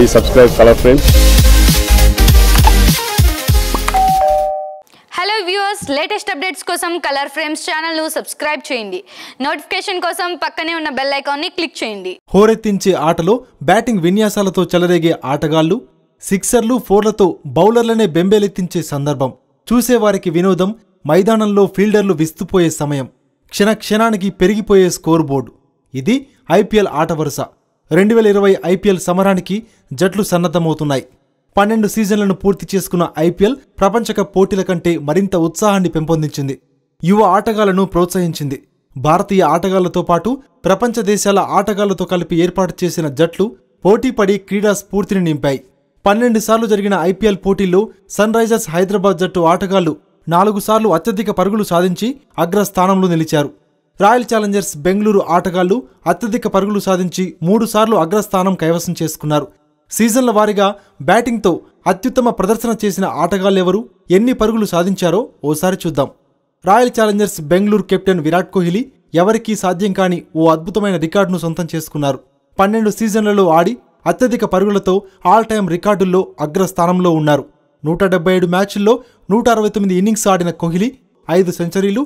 Please subscribe Color Frames. Hello viewers, latest updates కోసం Color Frames channel ను subscribe చేయండి. Notification కోసం పక్కనే ఉన్న బెల్ ఐకాన్ ని క్లిక్ చేయండి. హోరెత్తించే ఆటలో బ్యాటింగ్ విన్యాసాలతో చెలరేగే ఆటగాళ్లు, సిక్సర్లు, ఫోర్లతో బౌలర్లనే బెంబేలెత్తించే సందర్భం, చూసేవారికి వినోదం, మైదానంలో ఫీల్డర్లు విస్తుపోయే సమయం, క్షణానికి పెరిగిపోయే స్కోర్ బోర్డు. ఇది ఐపీఎల్ ఆట వరుస. 2020 ఐపీఎల్ సమరానికి జట్లు సన్నద్ధమవుతున్నాయి. 12 సీజన్లను పూర్తి చేసుకున్న ఐపీఎల్ ప్రపంచ కప్ పోటీల కంటే మరింత ఉత్సాహాన్ని పెంపొందించింది. యువ ఆటగాళ్లను ప్రోత్సహించింది. భారతీయ ఆటగాళ్లతో పాటు ప్రపంచ దేశాల ఆటగాళ్లతో కలిపి ఏర్పాటు చేసిన జట్లు పోటీపడి క్రీడా స్ఫూర్తిని నింపాయి. 12 సార్లు జరిగిన ఐపీఎల్ పోటీల్లో సన్ రైజర్స్ హైదరాబాద్ జట్టు ఆటగాళ్లు 4 సార్లు అత్యధిక పరుగులు సాధించి అగ్రస్థానంలో నిలిచారు. రాయల్ ఛాలెంజర్స్ బెంగళూరు ఆటగాళ్లు అత్యధిక పరుగులు సాధించి 3 సార్లు అగ్రస్థానం కైవసం చేసుకున్నారు. సీజన్ల వారీగా బ్యాటింగ్తో అత్యుత్తమ ప్రదర్శన చేసిన ఆటగాళ్లెవరు, ఎన్ని పరుగులు సాధించారో ఓసారి చూద్దాం. Royal Challengers Bengaluru captain Virat Kohli ఎవరికీ సాధ్యం కాని ఓ అద్భుతమైన రికార్డును సొంతం చేసుకున్నారు. 12 సీజన్లలో ఆడి అత్యధిక పరుగులతో ఆల్ టైమ్ రికార్డుల్లో అగ్రస్థానంలో ఉన్నారు. 177 మ్యాచ్ల్లో 169 ఇన్నింగ్స్ ఆడిన కోహ్లీ 5 సెంచరీలు,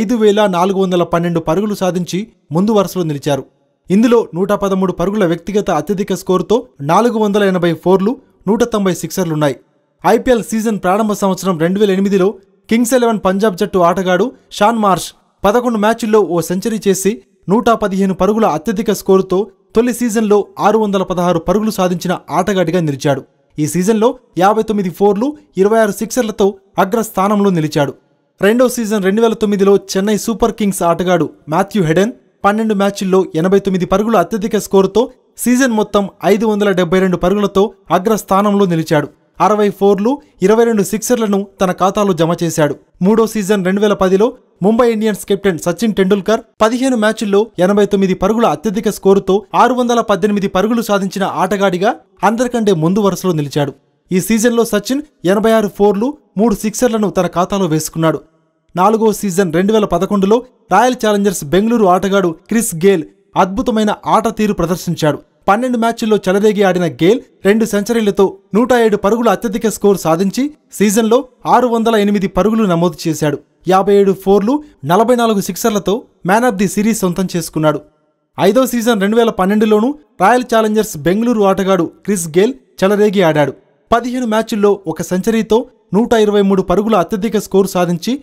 5412 పరుగులు సాధించి ముందు వరుసలో నిలిచారు. ఇందులో 113 పరుగుల వ్యక్తిగత అత్యధిక స్కోరుతో 480 ఫోర్లు, 190 సిక్సర్లున్నాయి. ఐపీఎల్ సీజన్ ప్రారంభ సంవత్సరం 2008లో కింగ్స్ 11 పంజాబ్ జట్టు ఆటగాడు షాన్ మార్ష్ 11 మ్యాచ్ల్లో ఓ సెంచరీ చేసి 115 పరుగుల అత్యధిక స్కోరుతో తొలి సీజన్లో 616 పరుగులు సాధించిన ఆటగాడిగా నిలిచాడు. ఈ సీజన్లో 59 ఫోర్లు, 26 సిక్సర్లతో అగ్రస్థానంలో నిలిచాడు. రెండో సీజన్ 2009లో చెన్నై సూపర్ కింగ్స్ ఆటగాడు మాథ్యూ హెడెన్ 12 మ్యాచ్ల్లో 89 పరుగుల అత్యధిక స్కోరుతో సీజన్ మొత్తం 572 పరుగులతో అగ్రస్థానంలో నిలిచాడు. 60 ఫోర్లు, 22 సిక్సర్లను తన ఖాతాలో జమ చేశాడు. మూడో సీజన్ 2010లో ముంబై ఇండియన్స్ కెప్టెన్ సచిన్ టెండూల్కర్ 15 మ్యాచ్ల్లో 89 పరుగుల అత్యధిక స్కోరుతో 618 పరుగులు సాధించిన ఆటగాడిగా అందరికంటే ముందు వరుసలో నిలిచాడు. ఈ సీజన్లో సచిన్ 86 ఫోర్లు, 3 సిక్సర్లను తన ఖాతాలో వేసుకున్నాడు. నాలుగో సీజన్ 2011లో రాయల్ ఛాలెంజర్స్ బెంగళూరు ఆటగాడు క్రిస్ గేల్ అద్భుతమైన ఆట తీరు ప్రదర్శించాడు. 12 మ్యాచ్ల్లో చెలరేగి ఆడిన గేల్ 2 సెంచరీలతో 107 పరుగుల అత్యధిక స్కోర్ సాధించి సీజన్లో 608 పరుగులు నమోదు చేశాడు. 57 ఫోర్లు, 44 సిక్సర్లతో మ్యాన్ ఆఫ్ ది సిరీస్ సొంతం చేసుకున్నాడు. ఐదో సీజన్ 2012లోనూ రాయల్ ఛాలెంజర్స్ బెంగళూరు ఆటగాడు క్రిస్ గేల్ చెలరేగి ఆడాడు. 15 మ్యాచ్ల్లో 1 సెంచరీతో 123 పరుగుల అత్యధిక స్కోరు సాధించి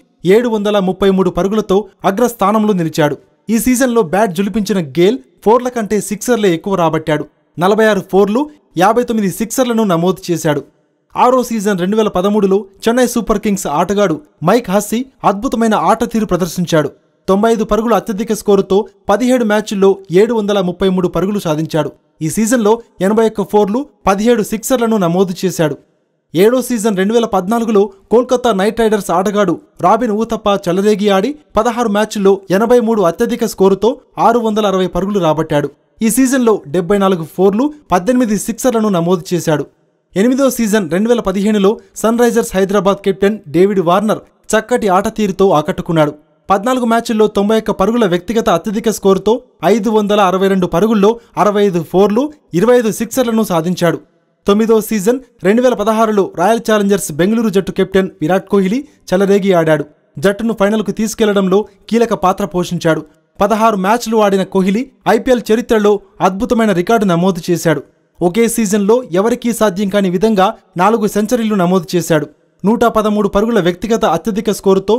733 పరుగులతో అగ్రస్థానంలో నిలిచాడు. ఈ సీజన్లో బ్యాట్ జులిపించిన గేల్ ఫోర్ల కంటే సిక్సర్లే ఎక్కువ రాబట్టాడు. 46 ఫోర్లు, 59 సిక్సర్లను నమోదు చేశాడు. ఆరో సీజన్ 2013లో చెన్నై సూపర్ కింగ్స్ ఆటగాడు మైక్ హస్సీ అద్భుతమైన ఆట తీరు ప్రదర్శించాడు. 95 పరుగుల అత్యధిక స్కోరుతో 17 మ్యాచ్ల్లో 733 పరుగులు సాధించాడు. ఈ సీజన్లో 81 ఫోర్లు, 17 సిక్సర్లను నమోదు చేశాడు. ఏడో సీజన్ 2014లో కోల్కతా నైట్ రైడర్స్ ఆటగాడు రాబిన్ ఊతప్ప చెలరేగి ఆడి 16 మ్యాచ్ల్లో 83 అత్యధిక స్కోరుతో 660 పరుగులు రాబట్టాడు. ఈ సీజన్లో 74 ఫోర్లు, 18 సిక్సర్లను నమోదు చేశాడు. ఎనిమిదో సీజన్ 2015లో Sunrisers Hyderabad captain David Warner చక్కటి ఆట తీరుతో ఆకట్టుకున్నాడు. 14 మ్యాచ్ల్లో 91 పరుగుల వ్యక్తిగత అత్యధిక స్కోరుతో 562 పరుగుల్లో 65 ఫోర్లు, 25 సిక్సర్లను సాధించాడు. 9దో సీజన్ 2016లో రాయల్ ఛాలెంజర్స్ బెంగళూరు జట్టు కెప్టెన్ విరాట్ కోహ్లీ చెలరేగి ఆడాడు. జట్టును ఫైనల్కు తీసుకెళ్లడంలో కీలక పాత్ర పోషించాడు. 16 మ్యాచ్లు ఆడిన కోహ్లీ ఐపీఎల్ చరిత్రలో అద్భుతమైన రికార్డు నమోదు చేశాడు. ఒకే సీజన్లో ఎవరికీ సాధ్యం కాని విధంగా 4 సెంచరీలు నమోదు చేశాడు. 113 పరుగుల వ్యక్తిగత అత్యధిక స్కోరుతో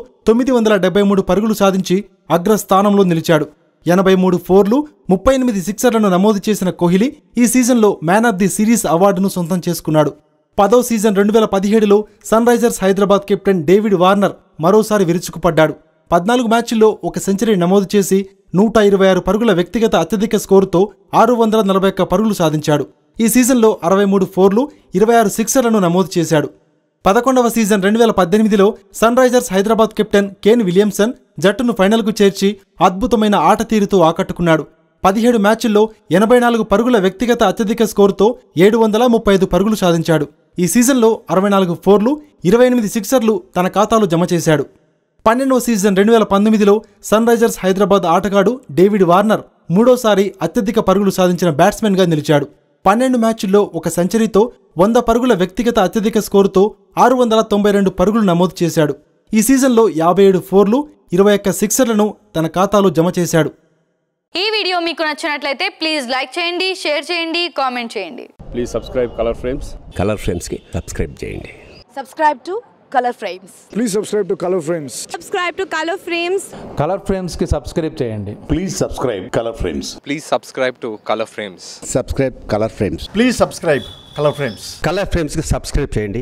973 పరుగులు సాధించి అగ్రస్థానంలో నిలిచాడు. 83 ఫోర్లు, 38 సిక్సర్లను నమోదు చేసిన కోహ్లీ ఈ సీజన్లో మ్యాన్ ఆఫ్ ది సిరీస్ అవార్డును సొంతం చేసుకున్నాడు. 10వ సీజన్ 2017లో Sunrisers Hyderabad captain David Warner మరోసారి విరుచుకుపడ్డాడు. 14 మ్యాచ్ల్లో 1 సెంచరీ నమోదు చేసి 126 పరుగుల వ్యక్తిగత అత్యధిక స్కోరుతో 641 పరుగులు సాధించాడు. ఈ సీజన్లో 63 ఫోర్లు, 26 సిక్సర్లను నమోదు చేశాడు. 11వ సీజన్ 2018లో Sunrisers Hyderabad captain Kane Williamson జట్టును ఫైనల్కు చేర్చి అద్భుతమైన ఆట తీరుతో ఆకట్టుకున్నాడు. 17 మ్యాచ్ల్లో 84 పరుగుల వ్యక్తిగత అత్యధిక స్కోరుతో 735 పరుగులు సాధించాడు. ఈ సీజన్లో 64 ఫోర్లు, 28 సిక్సర్లు తన ఖాతాలో జమ చేశాడు. 12వ సీజన్ 2019లో సన్ రైజర్స్ హైదరాబాద్ ఆటగాడు డేవిడ్ వార్నర్ మూడోసారి అత్యధిక పరుగులు సాధించిన బ్యాట్స్మెన్గా నిలిచాడు. 12 మ్యాచ్ల్లో ఒక సెంచరీతో 100 పరుగుల వ్యక్తిగత అత్యధిక స్కోరుతో 692 పరుగులు నమోదు చేశాడు. ఈ సీజన్లో 57 ఫోర్లు 21 సిక్సర్లను తన ఖాతాలో జమ చేశాడు. ఈ వీడియో మీకు నచ్చినట్లయితే ప్లీజ్ లైక్ చేయండి, షేర్ చేయండి, కామెంట్ చేయండి. Please subscribe Color Frames. Color ఫ్రేమ్స్కి సబ్స్క్రైబ్ చేయండి. Subscribe to Color Frames. Please subscribe to Color Frames. Subscribe to Color Frames. Color ఫ్రేమ్స్కి సబ్స్క్రైబ్ చేయండి. Please subscribe Color Frames. Please subscribe to Color Frames. Subscribe Color Frames. Please subscribe Color Frames. Color ఫ్రేమ్స్కి subscribe చేయండి.